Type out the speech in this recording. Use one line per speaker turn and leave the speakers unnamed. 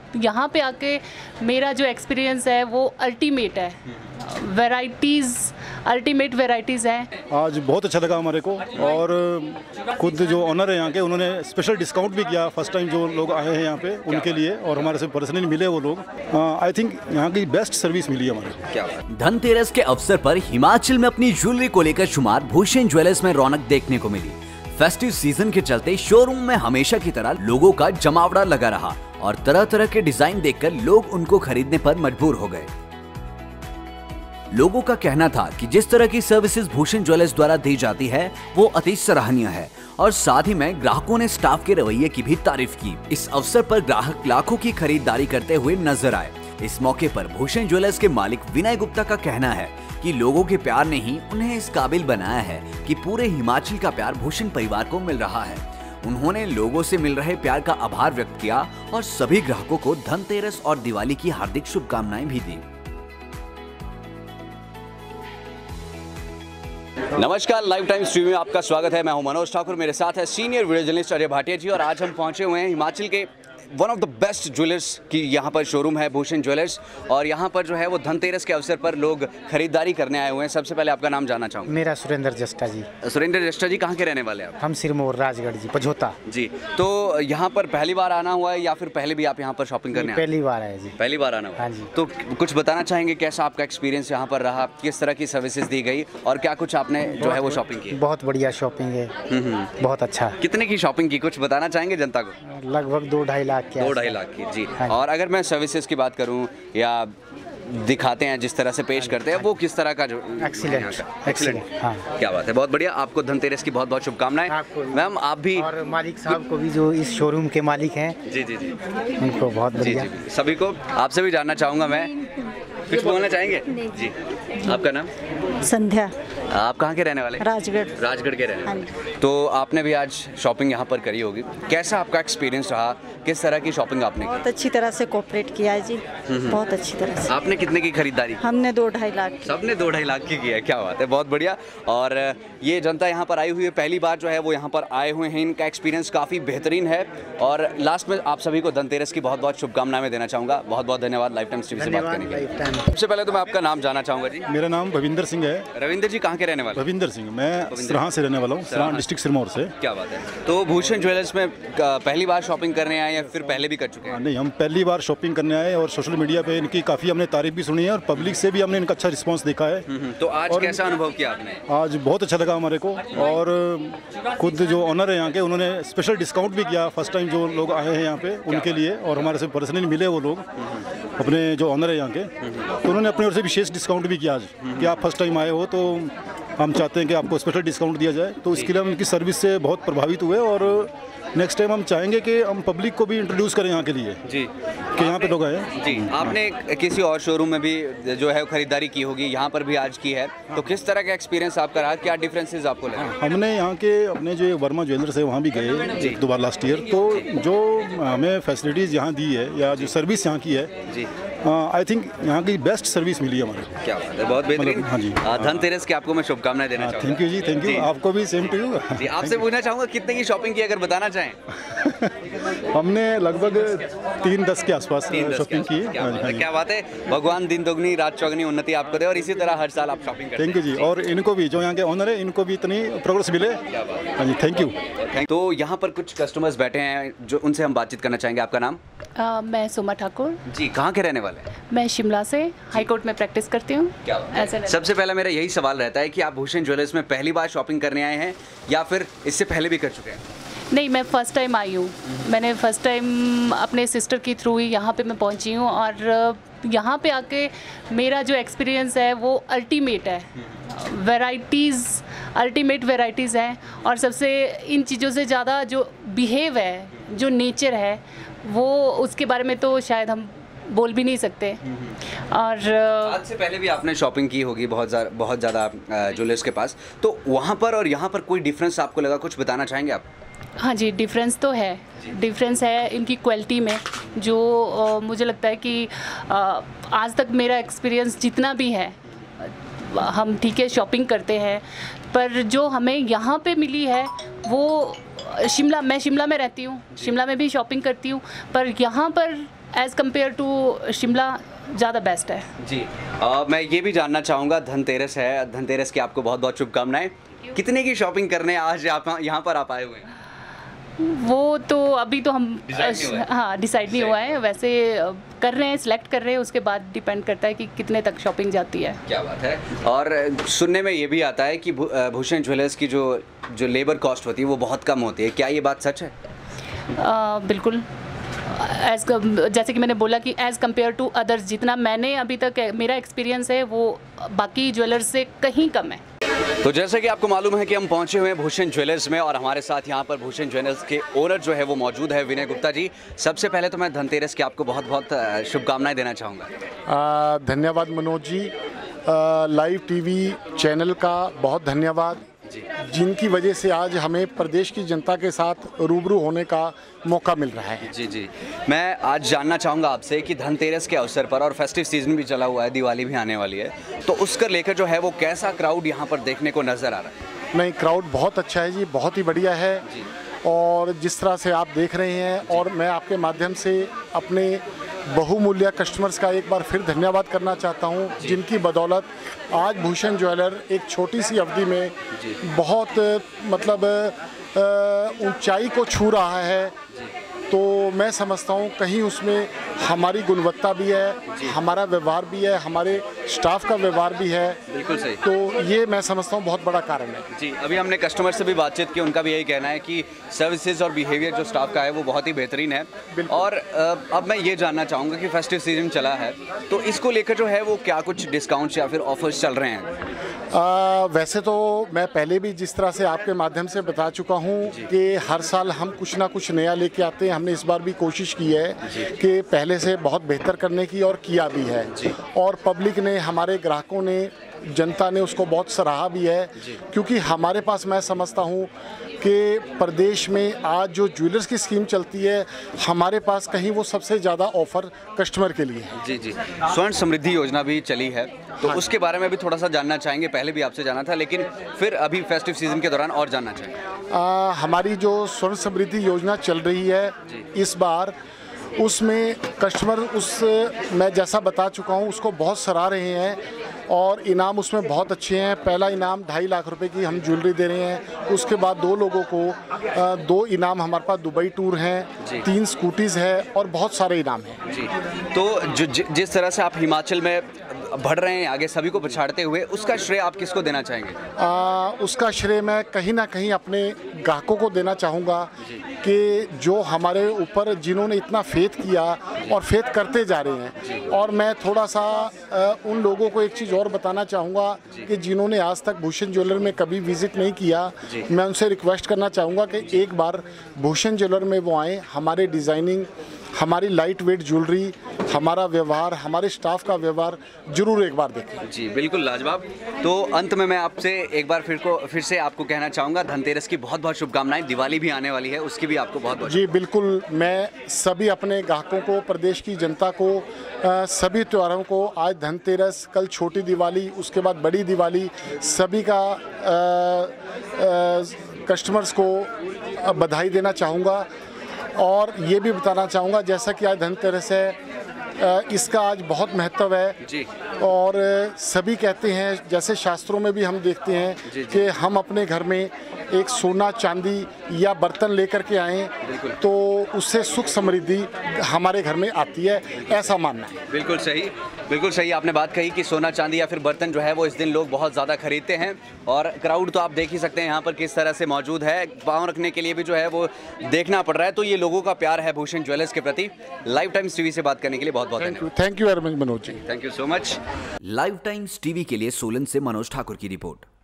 यहाँ पे आके मेरा जो एक्सपीरियंस है वो अल्टीमेट है। अल्टीमेट वैरायटीज़ हैं।
आज बहुत अच्छा लगा हमारे को, और खुद जो ऑनर है यहाँ के उन्होंने स्पेशल डिस्काउंट भी किया फर्स्ट टाइम जो लोग आए हैं यहाँ पे उनके लिए, और हमारे से पर्सनली मिले वो लोग। आई थिंक यहाँ की बेस्ट सर्विस मिली हमारे को। क्या
धनतेरस के अवसर पर हिमाचल में अपनी ज्वेलरी को लेकर शुमार भूषण ज्वेलर्स में रौनक देखने को मिली। फेस्टिव सीजन के चलते शोरूम में हमेशा की तरह लोगों का जमावड़ा लगा रहा और तरह तरह के डिजाइन देखकर लोग उनको खरीदने पर मजबूर हो गए। लोगों का कहना था कि जिस तरह की सर्विसेज भूषण ज्वेलर्स द्वारा दी जाती है वो अति सराहनीय है, और साथ ही में ग्राहकों ने स्टाफ के रवैये की भी तारीफ की। इस अवसर पर ग्राहक लाखों की खरीदारी करते हुए नजर आए। इस मौके पर भूषण ज्वेलर्स के मालिक विनय गुप्ता का कहना है कि लोगों के प्यार ने ही उन्हें इस काबिल बनाया है कि पूरे हिमाचल का प्यार भूषण परिवार को मिल रहा है। उन्होंने लोगों से मिल रहे प्यार का आभार व्यक्त किया और सभी ग्राहकों को धनतेरस और दिवाली की हार्दिक शुभकामनाएं भी दी।
नमस्कार, लाइव टाइम स्ट्रीम में आपका स्वागत है। मैं हूं मनोज ठाकुर, मेरे साथ है senior video journalist Ajay Bhatia ji, और आज हम पहुंचे हुए हैं हिमाचल के one of the best jewellers की यहाँ पर शोरूम है भूषण ज्वेलर्स, और यहाँ पर जो है वो धनतेरस के अवसर पर लोग खरीदारी करने आए हुए हैं। सबसे पहले आपका नाम जानना चाहूँगा।
मेरा सुरेंद्र जस्टा जी।
सुरेंद्र जस्टा जी, कहाँ के रहने वाले हैं आप?
हम सिरमौर राजगढ़ जी, पझोता
जी। तो यहाँ पर पहली बार आना हुआ है या फिर पहले भी आप यहाँ पर शॉपिंग करने आए?
पहली बार है जी।
पहली बार आना हुआ।
हाँ जी।
तो कुछ बताना चाहेंगे, कैसा आपका एक्सपीरियंस यहाँ पर रहा, किस तरह की सर्विसेज दी गई और क्या कुछ आपने जो है वो शॉपिंग की?
बहुत बढ़िया शॉपिंग है, बहुत अच्छा।
कितने की शॉपिंग की, कुछ बताना चाहेंगे जनता को?
लगभग 2-2.5 लाख के।
2-2.5 लाख की जी।
हाँ।
और अगर मैं सर्विसेज की बात करूं या दिखाते हैं जिस तरह से पेश करते हैं, वो किस तरह का? जो
एक्सीलेंट। हाँ,
क्या बात है, बहुत बढ़िया। आपको धनतेरस की बहुत बहुत शुभकामनाएं। मैम आप भी,
और मालिक साहब को भी जो इस शोरूम के मालिक हैं,
जी जी जी,
उनको बहुत बढ़िया।
जी, सभी को आपसे भी जानना चाहूँगा मैं, कुछ बोलना चाहेंगे जी? आपका नाम?
संध्या।
आप कहाँ के रहने वाले?
राजगढ़।
राजगढ़ के रहने वाले। तो आपने भी आज शॉपिंग यहाँ पर करी होगी, कैसा आपका एक्सपीरियंस रहा, किस तरह की शॉपिंग आपने की?
बहुत अच्छी तरह से कोऑपरेट किया है जी, बहुत अच्छी तरह से।
आपने कितने की खरीदारी?
हमने 2-2.5 लाख की।
सबने 2-2.5 लाख की है। क्या बात है, बहुत बढ़िया। और ये जनता यहाँ पर आई हुई है, पहली बार जो है वो यहाँ पर आए हुए हैं, इनका एक्सपीरियंस काफ़ी बेहतरीन है। और लास्ट में आप सभी को धनतेरस की बहुत बहुत शुभकामनाएं देना चाहूँगा। बहुत बहुत धन्यवाद लाइव टाइम टीवी से बात करने के लिए। सबसे पहले तो मैं आपका नाम जानना चाहूँगा जी।
मेरा नाम रविंदर सिंह है।
रविंदर जी, कहाँ के रहने वाले?
रविंदर सिंह, मैं सराहां से रहने वाला हूँ, सराहां डिस्ट्रिक्ट सिरमौर से।
क्या बात है। तो भूषण ज्वेलर्स में पहली बार शॉपिंग करने आए या फिर पहले भी कर चुके हैं?
नहीं, हम पहली बार शॉपिंग करने आए, और सोशल मीडिया पे इनकी काफ़ी हमने तारीफ भी सुनी है, और पब्लिक से भी हमने इनका अच्छा रिस्पांस देखा है।
तो आज कैसा अनुभव किया आपने?
आज बहुत अच्छा लगा हमारे को, और खुद जो ऑनर है यहाँ के उन्होंने स्पेशल डिस्काउंट भी किया फर्स्ट टाइम जो लोग आए हैं यहाँ पे उनके लिए, और हमारे से पर्सनली मिले वो लोग, अपने जो ऑनर है यहाँ के, तो उन्होंने अपनी ओर से विशेष डिस्काउंट भी किया आज कि आप फर्स्ट टाइम आए हो तो हम चाहते हैं कि आपको स्पेशल डिस्काउंट दिया जाए। तो इसके लिए हम उनकी सर्विस से बहुत प्रभावित हुए, और नेक्स्ट टाइम हम चाहेंगे कि हम पब्लिक को भी इंट्रोड्यूस करें यहाँ के लिए
जी,
कि यहाँ पे लोग आए
जी। आपने किसी और शोरूम में भी जो है खरीदारी की होगी, यहाँ पर भी आज की है, तो किस तरह का एक्सपीरियंस आपका रहा, क्या डिफरेंसेस आपको लगे?
हमने यहाँ के अपने जो वर्मा ज्वेलर्स है वहाँ भी गए एक दो बार लास्ट ईयर, तो जो हमें फैसिलिटीज़ यहाँ दी है या जो सर्विस यहाँ की है जी, आई थिंक यहाँ की बेस्ट सर्विस मिली हमारे।
क्या बात है, बहुत बेहतरीन।
हाँ जी,
धनतेरस की आपको मैं शुभकामनाएं देना चाहूँगा।
थैंक यू जी, थैंक यू। आपको भी सेम टू यू
जी। आपसे पूछना चाहूँगा कितने की शॉपिंग की, अगर बताना चाहें?
हमने लगभग 3-10 के आसपास शॉपिंग की।
क्या बात है, भगवान दिन दोगुनी रात चौगुनी उन्नति आपको दे, और इसी तरह हर साल आप शॉपिंग करें।
थैंक यू जी, और इनको भी जो यहाँ के ऑनर है इनको भी इतनी प्रोग्रेस मिले। हाँ जी, थैंक यू।
तो यहाँ पर कुछ कस्टमर्स बैठे हैं जो उनसे हम बातचीत करना चाहेंगे। आपका नाम?
मैं सुमा ठाकुर
जी। कहाँ के रहने वाले हैं?
मैं शिमला से हाई कोर्ट में प्रैक्टिस करती हूँ।
सबसे पहले मेरा यही सवाल रहता है कि आप भूषण ज्वेलर्स में पहली बार शॉपिंग करने आए हैं या फिर इससे पहले भी कर चुके हैं?
नहीं, मैं फ़र्स्ट टाइम आई हूँ। मैंने फ़र्स्ट टाइम अपने सिस्टर के थ्रू ही यहाँ पे मैं पहुँची हूँ, और यहाँ पे आके मेरा जो एक्सपीरियंस है वो अल्टीमेट है। अल्टीमेट वैरायटीज़ हैं, और सबसे इन चीज़ों से ज़्यादा जो बिहेव है, जो नेचर है, वो उसके बारे में तो शायद हम बोल भी नहीं सकते। और
आज से पहले भी आपने शॉपिंग की होगी बहुत ज़्यादा ज्वेलर्स के पास, तो वहाँ पर और यहाँ पर कोई डिफरेंस आपको लगा, कुछ बताना चाहेंगे आप?
हाँ जी, डिफरेंस तो है। डिफरेंस है इनकी क्वालिटी में, जो मुझे लगता है कि आज तक मेरा एक्सपीरियंस जितना भी है, हम ठीक है शॉपिंग करते हैं, पर जो हमें यहाँ पे मिली है वो मैं शिमला में रहती हूँ, शिमला में भी शॉपिंग करती हूँ, पर यहाँ पर एज़ कम्पेयर टू शिमला ज़्यादा बेस्ट है
जी। मैं ये भी जानना चाहूँगा, धनतेरस है, धनतेरस की आपको बहुत बहुत शुभकामनाएं। कितने की शॉपिंग करने आज आप यहाँ पर आप आए हुए हैं?
वो तो अभी तो हम डिसाइड नहीं हुआ है, वैसे कर रहे हैं, सिलेक्ट कर रहे हैं, उसके बाद डिपेंड करता है कि कितने तक शॉपिंग जाती है।
क्या बात है। और सुनने में ये भी आता है कि भूषण ज्वेलर्स की जो लेबर कॉस्ट होती है वो बहुत कम होती है, क्या ये बात सच है?
बिल्कुल, जैसे कि मैंने बोला कि एज़ कम्पेयर टू अदर्स, जितना मैंने अभी तक मेरा एक्सपीरियंस है वो बाकी ज्वेलर्स से कहीं कम है।
तो जैसे कि आपको मालूम है कि हम पहुंचे हुए हैं भूषण ज्वेलर्स में और हमारे साथ यहाँ पर भूषण ज्वेलर्स के ओनर जो है वो मौजूद है, विनय गुप्ता जी। सबसे पहले तो मैं धनतेरस की आपको बहुत बहुत शुभकामनाएं देना चाहूँगा।
धन्यवाद Manoj ji, live TV channel का बहुत धन्यवाद, जिनकी वजह से आज हमें प्रदेश की जनता के साथ रूबरू होने का मौका मिल रहा है।
जी जी। मैं आज जानना चाहूँगा आपसे कि धनतेरस के अवसर पर, और फेस्टिव सीजन भी चला हुआ है, दिवाली भी आने वाली है, तो उसको लेकर जो है वो कैसा क्राउड यहाँ पर देखने को नज़र आ रहा है?
नहीं, क्राउड बहुत अच्छा है जी, बहुत ही बढ़िया है जी। और जिस तरह से आप देख रहे हैं, और मैं आपके माध्यम से अपने बहुमूल्य कस्टमर्स का एक बार फिर धन्यवाद करना चाहता हूं, जिनकी बदौलत आज भूषण ज्वेलर एक छोटी सी अवधि में बहुत मतलब ऊंचाई को छू रहा है। तो मैं समझता हूँ कहीं उसमें हमारी गुणवत्ता भी है, हमारा व्यवहार भी है, हमारे स्टाफ का व्यवहार भी है।
बिल्कुल सही।
तो ये मैं समझता हूँ बहुत बड़ा कारण है
जी। अभी हमने कस्टमर से भी बातचीत की, उनका भी यही कहना है कि सर्विसेज और बिहेवियर जो स्टाफ का है वो बहुत ही बेहतरीन है। और अब मैं ये जानना चाहूँगा कि फेस्टिव सीजन चला है, तो इसको लेकर जो है वो क्या कुछ डिस्काउंट्स या फिर ऑफर्स चल रहे हैं?
वैसे तो मैं पहले भी जिस तरह से आपके माध्यम से बता चुका हूँ कि हर साल हम कुछ ना कुछ नया लेके आते हैं। हमने इस बार भी कोशिश की है कि पहले से बहुत बेहतर करने की, और किया भी है। और पब्लिक ने, हमारे ग्राहकों ने, जनता ने उसको बहुत सराहा भी है, क्योंकि हमारे पास मैं समझता हूँ कि प्रदेश में आज जो ज्वेलर्स की स्कीम चलती है, हमारे पास कहीं वो सबसे ज़्यादा ऑफर कस्टमर के लिए है।
जी जी। स्वर्ण समृद्धि योजना भी चली है, तो उसके बारे में भी थोड़ा सा जानना चाहेंगे। पहले भी आपसे जाना था, लेकिन फिर अभी फेस्टिव सीजन के दौरान और जानना चाहेंगे।
हमारी जो स्वर्ण समृद्धि योजना चल रही है इस बार, उसमें कस्टमर मैं जैसा बता चुका हूँ उसको बहुत सराह रहे हैं, और इनाम उसमें बहुत अच्छे हैं। पहला इनाम 2.5 लाख रुपए की हम ज्वेलरी दे रहे हैं। उसके बाद 2 लोगों को 2 इनाम हमारे पास दुबई टूर हैं, 3 स्कूटीज़ है, और बहुत सारे इनाम हैं
जी। तो जिस तरह से आप हिमाचल में बढ़ रहे हैं आगे, सभी को पछाड़ते हुए, उसका श्रेय आप किसको देना चाहेंगे?
उसका श्रेय मैं कहीं ना कहीं अपने ग्राहकों को देना चाहूँगा, कि जो हमारे ऊपर जिन्होंने इतना फेथ किया और फेथ करते जा रहे हैं। और मैं थोड़ा सा उन लोगों को एक चीज़ और बताना चाहूँगा कि जिन्होंने आज तक भूषण ज्वेलर में कभी विज़िट नहीं किया, मैं उनसे रिक्वेस्ट करना चाहूँगा कि एक बार भूषण ज्वेलर में वो आएँ। हमारे डिज़ाइनिंग, हमारी लाइट वेट ज्वेलरी, हमारा व्यवहार, हमारे स्टाफ का व्यवहार जरूर एक बार देखें।
जी बिल्कुल, लाजवाब। तो अंत में मैं आपसे एक बार फिर से आपको कहना चाहूँगा, धनतेरस की बहुत बहुत शुभकामनाएं। दिवाली भी आने वाली है, उसकी भी आपको बहुत बहुत।
जी बिल्कुल, मैं सभी अपने ग्राहकों को, प्रदेश की जनता को, सभी त्योहारों को, आज धनतेरस, कल छोटी दिवाली, उसके बाद बड़ी दिवाली, सभी का कस्टमर्स को बधाई देना चाहूँगा। और ये भी बताना चाहूँगा, जैसा कि आज धनतेरस है, इसका आज बहुत महत्व है
जी।
और सभी कहते हैं, जैसे शास्त्रों में भी हम देखते हैं कि हम अपने घर में एक सोना चांदी या बर्तन लेकर के आएँ तो उससे सुख समृद्धि हमारे घर में आती है, ऐसा मानना है।
बिल्कुल सही, बिल्कुल सही आपने बात कही कि सोना चांदी या फिर बर्तन जो है वो इस दिन लोग बहुत ज़्यादा खरीदते हैं। और क्राउड तो आप देख ही सकते हैं यहाँ पर किस तरह से मौजूद है, पाँव रखने के लिए भी जो है वो देखना पड़ रहा है। तो ये लोगों का प्यार है भूषण ज्वेलर्स के प्रति। लाइव टाइम्स टीवी से बात करने के लिए बहुत बहुत धन्यवाद।
Thank you very much Manoj ji.
Thank you so much.
Live times TV के लिए सोलन से मनोज ठाकुर की रिपोर्ट।